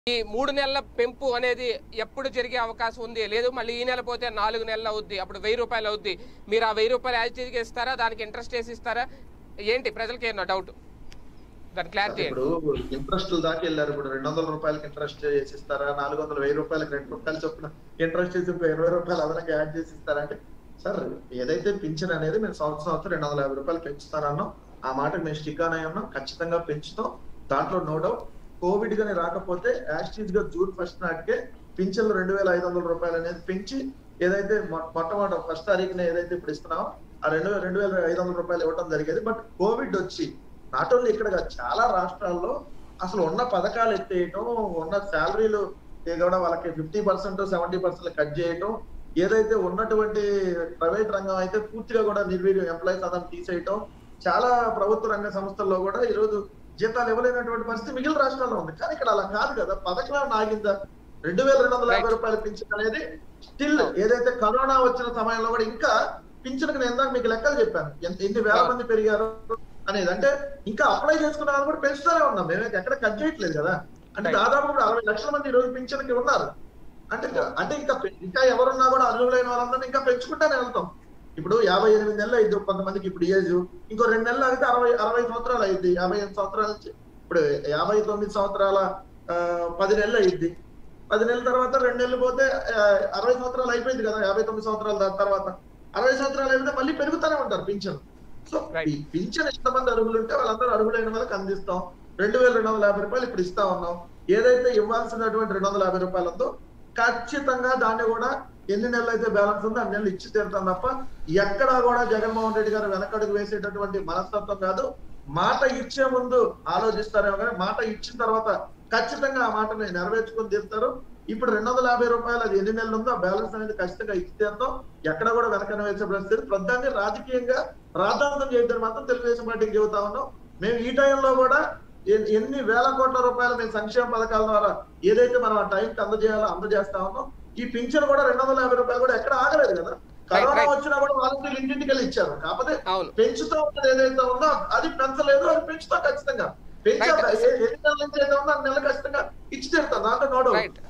ఈ 3 నెలల పెంపు అనేది ఎప్పుడు జరిగే అవకాశం ఉంది? లేదు మళ్ళీ ఈ నెల పోతే 4 నెలలు అవుద్ది, అప్పుడు 1000 రూపాయలు అవుద్ది. మీరు ఆ 1000 రూపాయలు యాజ్ టీజ్గా ఇస్తారా, దానికి ఇంట్రెస్ట్ వేసి ఇస్తారా? ఏంటి ప్రజలకి ఏమన్నా డౌట్? దాని క్లారిటీ ఇప్పుడు ఇంట్రెస్ట్ దాకా వెళ్ళారు. ఇప్పుడు 200 రూపాయలకి ఇంట్రెస్ట్ చేసి ఇస్తారా, 400 1000 రూపాయలకి 2 రూపాయలు చొప్పున ఇంట్రెస్ట్ చేసి 20 రూపాయలు అదనంగా యాడ్ చేసి ఇస్తారా అంటే, సార్ ఏదైతే పింఛన్ అనేది మేము సంవత్సరం 250 రూపాయలు పెంచుతానన్నాం, ఆ మాటకు మేము స్టిక్ ఆన్ అయ్యి ఉన్నాం. ఖచ్చితంగా పెంచుతాం, దాంట్లో నో డౌట్. కోవిడ్ గానీ రాకపోతే యాస్టీజ్ గా జూన్ 1 నాటికే పింఛన్లు 2500 రూపాయలు అనేది పెంచి ఏదైతే మొట్టమొదటి 1వ తారీఖున ఏదైతే ఇప్పుడు ఇస్తున్నామో ఆ 2500 రూపాయలు ఇవ్వడం జరిగేది. బట్ కోవిడ్ వచ్చి నాట్ ఓన్లీ ఇక్కడ చాలా రాష్ట్రాల్లో అసలు ఉన్న పథకాలు ఎత్తేయటం, ఉన్న శాలరీలు కూడా వాళ్ళకి 50% 70% కట్ చేయటం, ఏదైతే ఉన్నటువంటి ప్రైవేట్ రంగం అయితే పూర్తిగా కూడా నిర్వీర్యం ఎంప్లాయీస్ అదని తీసేయటం, చాలా ప్రభుత్వ రంగ సంస్థల్లో కూడా ఈరోజు జీతాలు ఇవ్వలేనటువంటి పరిస్థితి మిగిలిన రాష్ట్రాల్లో ఉంది. కానీ ఇక్కడ అలా కాదు కదా, పథకం ఆగిందా? 2250 రూపాయలు పింఛన్ అనేది స్టిల్ ఏదైతే కరోనా వచ్చిన సమయంలో కూడా ఇంకా పింఛన్కి నేను ఇందాక మీకు లెక్కలు చెప్పాను ఎన్ని వేల మంది పెరిగారు అనేది. అంటే ఇంకా అప్లై చేసుకున్న వాళ్ళు కూడా పెంచుతూనే ఉన్నాం, మేమైతే ఎక్కడ కట్ చేయట్లేదు కదా. అంటే దాదాపు 60 లక్షల మంది ఈ రోజు పింఛన్కి ఉన్నారు. అంటే ఇంకా ఎవరున్నా కూడా అర్హులైన వాళ్ళందరినీ ఇంకా పెంచుకుంటానే వెళ్తాం. ఇప్పుడు 58 నెలలు అయింది కొంతమందికి, ఇప్పుడు ఏజ్ ఇంకో 2 నెలలు అయితే 60 సంవత్సరాలు అయింది. 55 సంవత్సరాల నుంచి ఇప్పుడు 59 సంవత్సరాల 10 నెలలు అయింది. 10 నెలల తర్వాత 2 నెలలు పోతే 60 సంవత్సరాలు అయిపోయింది కదా. 59 సంవత్సరాల తర్వాత 60 సంవత్సరాలు అయిపోతే మళ్ళీ పెరుగుతూనే ఉంటారు పింఛన్. సో ఈ పింఛన్ ఎంతమంది అర్హులు ఉంటే వాళ్ళందరూ అర్హులైన వాళ్ళకి అందిస్తాం. 2250 రూపాయలు ఇప్పుడు ఇస్తా ఉన్నాం. ఏదైతే ఇవ్వాల్సినటువంటి 250 రూపాయలు ఉందో ఖచ్చితంగా దాన్ని కూడా ఎన్ని నెలలు అయితే బ్యాలెన్స్ ఉందో అన్ని నెలలు ఇచ్చి తీరుతాం తప్ప ఎక్కడా కూడా జగన్మోహన్ రెడ్డి గారు వెనకడుగు వేసేటటువంటి మనస్తత్వం కాదు. మాట ఇచ్చే ముందు ఆలోచిస్తారేమో కానీ మాట ఇచ్చిన తర్వాత ఖచ్చితంగా ఆ మాటని నెరవేర్చుకొని తీరుతారు. ఇప్పుడు 250 రూపాయలు అది ఎన్ని నెలలు ఉందో ఆ బ్యాలెన్స్ అనేది ఖచ్చితంగా ఇచ్చి తీరుతాం. ఎక్కడ కూడా వెనకన వేసే పరిస్థితి ప్రధాన్ని రాజకీయంగా రాద్ధాంతం చేయడం మాత్రం తెలుగుదేశం పార్టీకి చెబుతా ఉన్నాం. మేము ఈ టైంలో కూడా ఎన్ని వేల కోట్ల రూపాయలు మేము సంక్షేమ పథకాల ద్వారా ఏదైతే మనం ఆ టైంకి అందజేయాలో అందజేస్తా ఉన్నాం. ఈ పింఛన్ కూడా 250 రూపాయలు కూడా ఎక్కడ ఆగలేదు కదా. కరోనా వచ్చినా కూడా వాలంటీర్లు ఇంటింటికి వెళ్ళి ఇచ్చారు. కాకపోతే పెంచుతా ఉన్నది ఏదైతే ఉందో అది పెంచలేదు, అది పెంచుతా ఖచ్చితంగా పెంచాలి. ఎన్ని నెలల నుంచి అయితే ఉందో 6 నెలలు ఖచ్చితంగా ఇచ్చి తీరుతాం, దాంట్లో నో డౌట్.